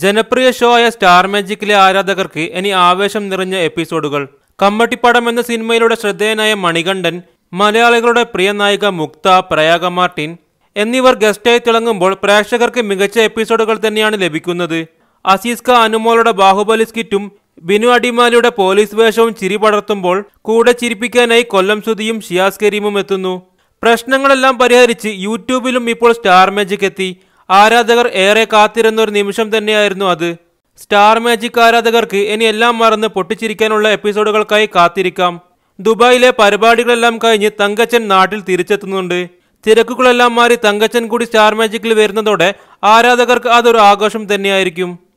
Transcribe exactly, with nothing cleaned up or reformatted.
ജനപ്രിയ ഷോ ആയ സ്റ്റാർ മാജിക്കിലെ ആരാധകർക്ക് ഇനി ആവേശം നിറഞ്ഞ എപ്പിസോഡുകൾ. കമ്മട്ടിപ്പടം എന്ന സിനിമയിലൂടെ ശ്രദ്ധേയനായ മണികണ്ഠൻ, മലയാളികളുടെ പ്രിയ നായിക മുക്ത, പ്രയാഗ മാർട്ടിൻ എന്നിവർ ഗസ്റ്റായി തിളങ്ങുമ്പോൾ പ്രേക്ഷകർക്ക് മികച്ച എപ്പിസോഡുകൾ തന്നെയാണ് ലഭിക്കുന്നത്. അസീസ് ക അനുമോളുടെ ബാഹുബലി സ്കിറ്റും ബിനു അടിമാലിയുടെ പോലീസ് വേഷവും ചിരി പടർത്തുമ്പോൾ കൂടെ ചിരിപ്പിക്കാനായി കൊല്ലം സുധിയും ഷിയാസ് കരീമും എത്തുന്നു. പ്രശ്നങ്ങളെല്ലാം പരിഹരിച്ച് യൂട്യൂബിലും ഇപ്പോൾ സ്റ്റാർ മാജിക് എത്തി. ആരാധകർ ഏറെ കാത്തിരുന്ന ഒരു നിമിഷം തന്നെയായിരുന്നു അത്. സ്റ്റാർ മാജിക് ആരാധകർക്ക് ഇനി എല്ലാം മറന്ന് പൊട്ടിച്ചിരിക്കാനുള്ള എപ്പിസോഡുകൾക്കായി കാത്തിരിക്കാം. ദുബായിലെ പരിപാടികളെല്ലാം കഴിഞ്ഞ് തങ്കച്ചൻ നാട്ടിൽ തിരിച്ചെത്തുന്നുണ്ട്. തിരക്കുകളെല്ലാം മാറി തങ്കച്ചൻ കൂടി സ്റ്റാർ മാജിക്കിൽ വരുന്നതോടെ ആരാധകർക്ക് അതൊരു ആഘോഷം തന്നെയായിരിക്കും.